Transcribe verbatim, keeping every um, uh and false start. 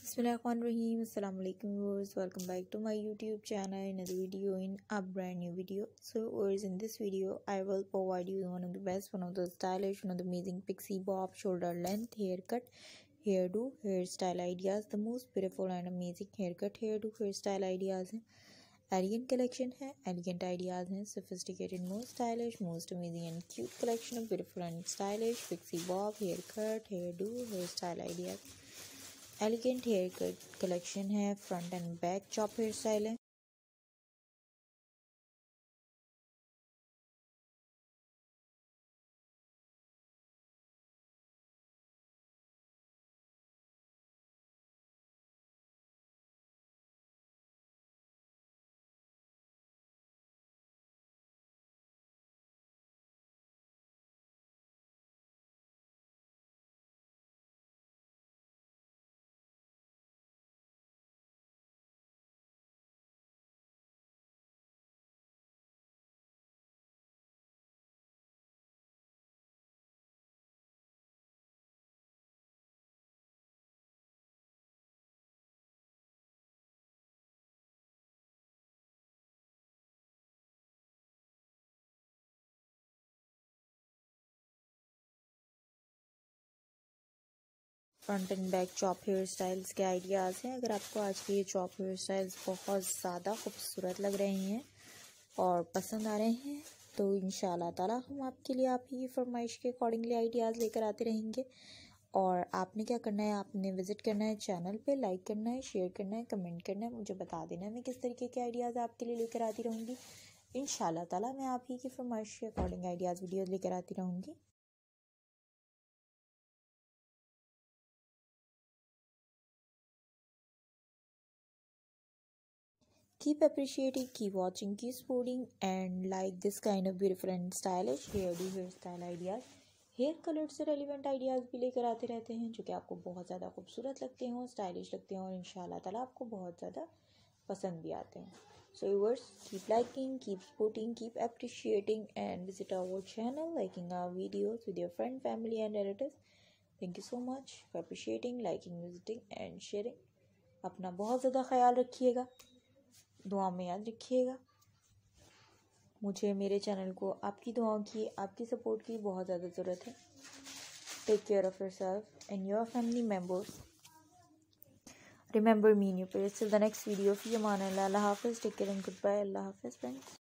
Bismillahirrahmanirrahim. Assalamu alaikum viewers. Welcome back to my YouTube channel. Another video in a brand new video. So viewers, in this video I will provide you one of the best, one of the stylish, one of the amazing pixie bob shoulder length haircut, hairdo, hairstyle ideas. The most beautiful and amazing haircut, hairdo, hairstyle ideas हैं. Elegant collection है, elegant ideas हैं, sophisticated, most stylish, most amazing and cute collection of beautiful and stylish pixie bob haircut, hairdo, hairstyle ideas. Elegant hair cut collection है, front and back chop hair style है. Front and back chop hair styles के ideas हैं. अगर आपको आज के ये chop hair styles बहुत ज़्यादा खूबसूरत लग रहे हैं और पसंद आ रहे हैं तो इंशाल्लाह ताला हम आपके लिए आप ही फरमाइश के अकॉर्डिंगली आइडियाज़ लेकर आते रहेंगे. और आपने क्या करना है, आपने विज़िट करना है चैनल पे, लाइक करना है, शेयर करना है, कमेंट करना है, मुझे बता देना है मैं किस तरीके के आइडियाज़ आपके लिए लेकर आती रहूँगी. इंशाल्लाह ताला मैं आप ही की फरमाइश के अकॉर्डिंग आइडियाज़ वीडियोज़ लेकर आती रहूँगी. Keep appreciating, keep watching, keep supporting and like this kind of beautiful and stylish hairdo hairstyle ideas. Hair colour से रेलिवेंट आइडियाज़ भी लेकर आते रहते हैं जो कि आपको बहुत ज़्यादा खूबसूरत लगते हों, स्टाइलिश लगते हों और इंशाल्लाह ताला आपको बहुत ज़्यादा पसंद भी आते हैं. So viewers, keep liking, keep supporting, keep appreciating and visit our channel, liking our videos with your friend, family and relatives. Thank you so much for appreciating, liking, visiting and sharing. अपना बहुत ज़्यादा ख्याल रखिएगा, दुआ में याद रखिएगा. मुझे मेरे चैनल को आपकी दुआओं की, आपकी सपोर्ट की बहुत ज़्यादा ज़रूरत है. Take care of yourself and your family members. Remember me in your prayers. Till the next video. फी अमान अल्लाह. अल्लाह हाफ़िज़. Take care and good bye. अल्लाह हाफ़िज़ फ्रेंड्स.